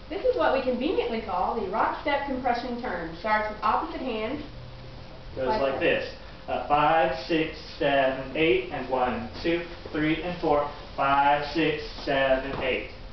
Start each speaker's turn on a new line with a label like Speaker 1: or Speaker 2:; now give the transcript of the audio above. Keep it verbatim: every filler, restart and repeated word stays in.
Speaker 1: This is what we conveniently call the rock step compression turn. Starts with opposite hand.
Speaker 2: Goes
Speaker 1: like
Speaker 2: like
Speaker 1: that.
Speaker 2: this. Uh, five, six, seven, eight, and one, two, three, and four. Five, six, seven, eight.